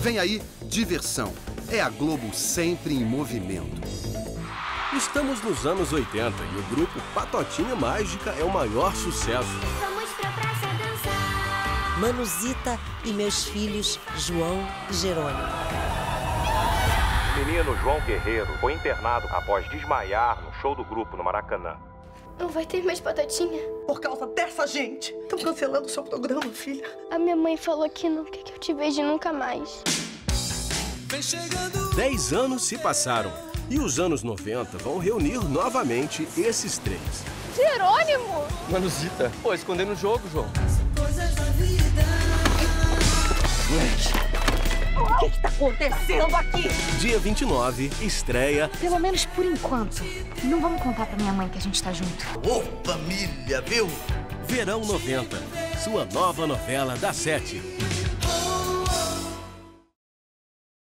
Vem aí, diversão. É a Globo sempre em movimento. Estamos nos anos 80 e o grupo Patotinha Mágica é o maior sucesso. Vamos pra praça dançar. Manuzita e meus filhos João e Jerônimo. O menino João Guerreiro foi internado após desmaiar no show do grupo no Maracanã. Não vai ter mais Batatinha? Por causa dessa gente. Estão cancelando o seu programa, filha. A minha mãe falou que não quer que eu te veja nunca mais. 10 anos se passaram e os anos 90 vão reunir novamente esses três. Jerônimo! Manuzita, pô, escondendo o jogo, João. O que está acontecendo aqui? Dia 29, estreia Pelo menos por enquanto. Não vamos contar pra minha mãe que a gente tá junto. Ô, família, viu? Verão 90, sua nova novela das 7.